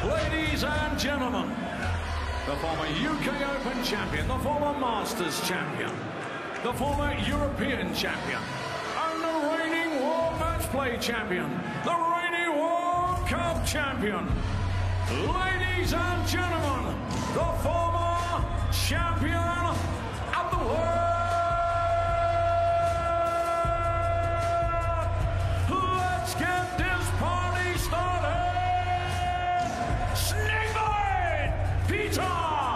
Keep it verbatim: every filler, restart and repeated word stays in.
Ladies and gentlemen, the former U K Open champion, the former Masters champion, the former European champion, and the reigning World Match Play champion, the reigning World Cup champion. Ladies and gentlemen, the former champion of the world. Let's get this party started. Snake Peter!